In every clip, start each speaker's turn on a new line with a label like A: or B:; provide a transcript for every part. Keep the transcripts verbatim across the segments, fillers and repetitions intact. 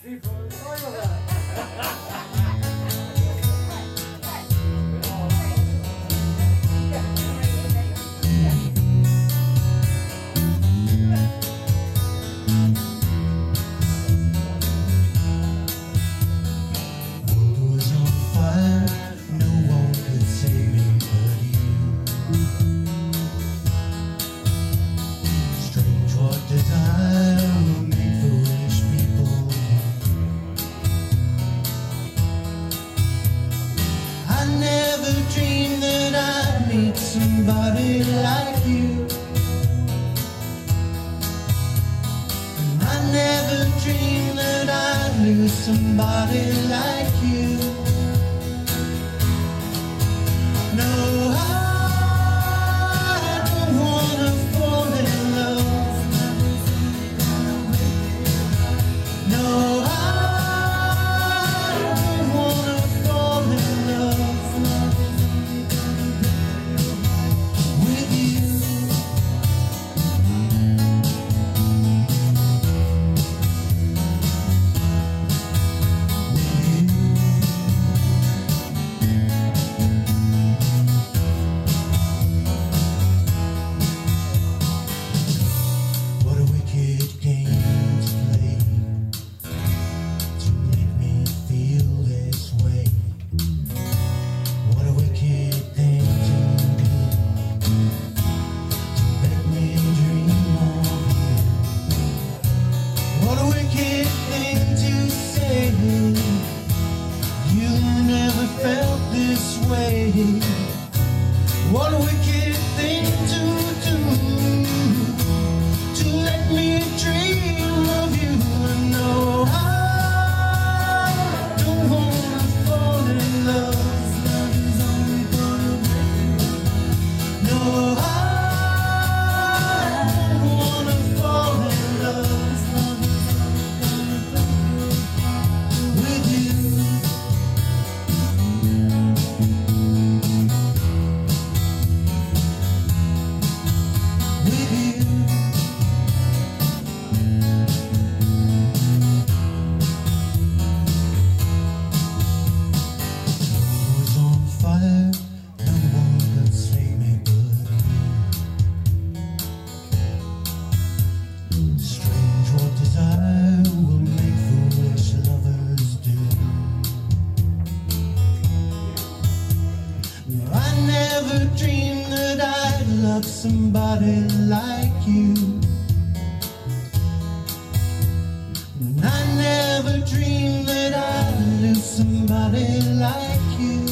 A: three, four, five of that.
B: Somebody like you, and I never dreamed that I'd lose somebody like you. No, I don't wanna fall in love. No, I don't wanna fall in love. What a wicked thing to do, to let me dream of you. And no, I don't wanna fall in love. No, I don't wanna fall in love with you. Dream that I'd love somebody like you, and I never dreamed that I'd lose somebody like you.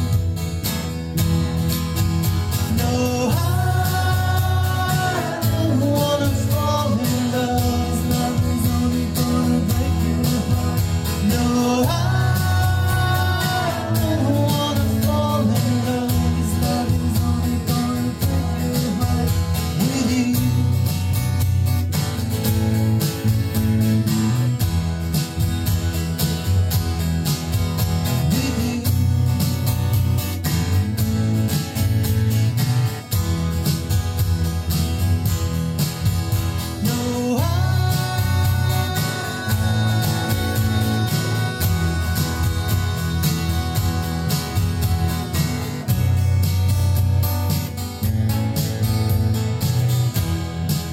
B: No, I don't wanna fall in love. Nothing's only gonna break your heart. No, I don't wanna fall in love.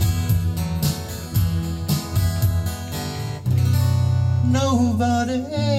B: Nobody